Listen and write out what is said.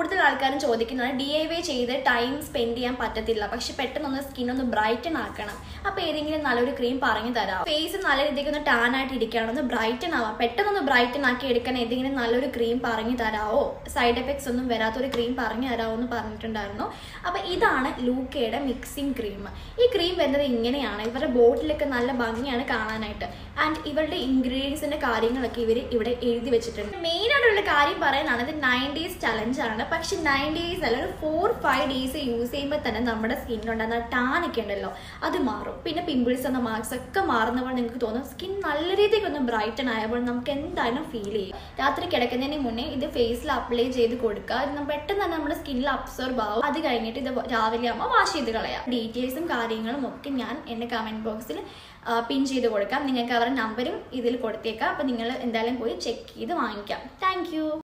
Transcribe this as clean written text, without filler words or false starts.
കൂടുതൽ ആൾക്കാരും ചോദിക്കുന്നത് DIY ചെയ്ത് ടൈം സ്പെൻഡ് ചെയ്യാൻ പറ്റത്തില്ല, പക്ഷെ പെട്ടെന്നൊന്ന് സ്കിൻ ഒന്ന് ബ്രൈറ്റൻ ആക്കണം. അപ്പോൾ ഏതെങ്കിലും നല്ലൊരു ക്രീം പറഞ്ഞു തരാം. ഫേസ് നല്ല രീതിക്ക് ഒന്ന് ടാൻ ആയിട്ട് ഇരിക്കുകയാണ്, ഒന്ന് ബ്രൈറ്റൻ ആവാം, പെട്ടെന്നൊന്ന് ബ്രൈറ്റൻ ആക്കി എടുക്കാൻ ഏതെങ്കിലും നല്ലൊരു ക്രീം പറഞ്ഞു തരാമോ, സൈഡ് എഫക്ട്സ് ഒന്നും വരാത്തൊരു ക്രീം പറഞ്ഞു തരാമോ എന്ന് പറഞ്ഞിട്ടുണ്ടായിരുന്നു. അപ്പോൾ ഇതാണ് ലൂക്കയുടെ മിക്സിംഗ് ക്രീം. ഈ ക്രീം വരുന്നത് ഇങ്ങനെയാണ്. ഇവരുടെ ബോട്ടിലൊക്കെ നല്ല ഭംഗിയാണ് കാണാനായിട്ട്. ആൻഡ് ഇവരുടെ ഇൻഗ്രീഡിയൻസിന്റെ കാര്യങ്ങളൊക്കെ ഇവർ ഇവിടെ എഴുതി വെച്ചിട്ടുണ്ട്. മെയിൻ ആയിട്ടുള്ള കാര്യം പറയാനാണ് ഇത് 9 days ചലഞ്ച് ആണ്. പക്ഷെ 9 days അല്ല, ഒരു 4-5 days യൂസ് ചെയ്യുമ്പോൾ തന്നെ നമ്മുടെ സ്കിന്നിലുണ്ടാകുന്ന ടാനൊക്കെ ഉണ്ടല്ലോ അത് മാറും. പിന്നെ പിമ്പിൾസ് എന്ന മാർക്സ് ഒക്കെ മാറുന്നപ്പോൾ നിങ്ങൾക്ക് തോന്നും സ്കിൻ നല്ല രീതിക്ക് ഒന്ന് ബ്രൈറ്റൻ ആയപ്പോൾ നമുക്ക് എന്തായാലും ഫീൽ ചെയ്യും. രാത്രി കിടക്കുന്നതിന് മുന്നേ ഇത് ഫേസിൽ അപ്ലൈ ചെയ്ത് കൊടുക്കുക. ഇത് പെട്ടെന്ന് തന്നെ നമ്മുടെ സ്കിന്നിൽ അബ്സോർബ് ആവും. അത് കഴിഞ്ഞിട്ട് ഇത് രാവിലെ ആകുമ്പോൾ വാഷ് ചെയ്ത് കളയാം. ഡീറ്റെയിൽസും കാര്യങ്ങളും ഒക്കെ ഞാൻ എൻ്റെ കമൻറ്റ് ബോക്സിൽ പിൻ ചെയ്ത് കൊടുക്കാം. നിങ്ങൾക്ക് അവരുടെ നമ്പരും ഇതിൽ കൊടുത്തേക്കാം. അപ്പോൾ നിങ്ങൾ എന്തായാലും പോയി ചെക്ക് ചെയ്ത് വാങ്ങിക്കാം. താങ്ക്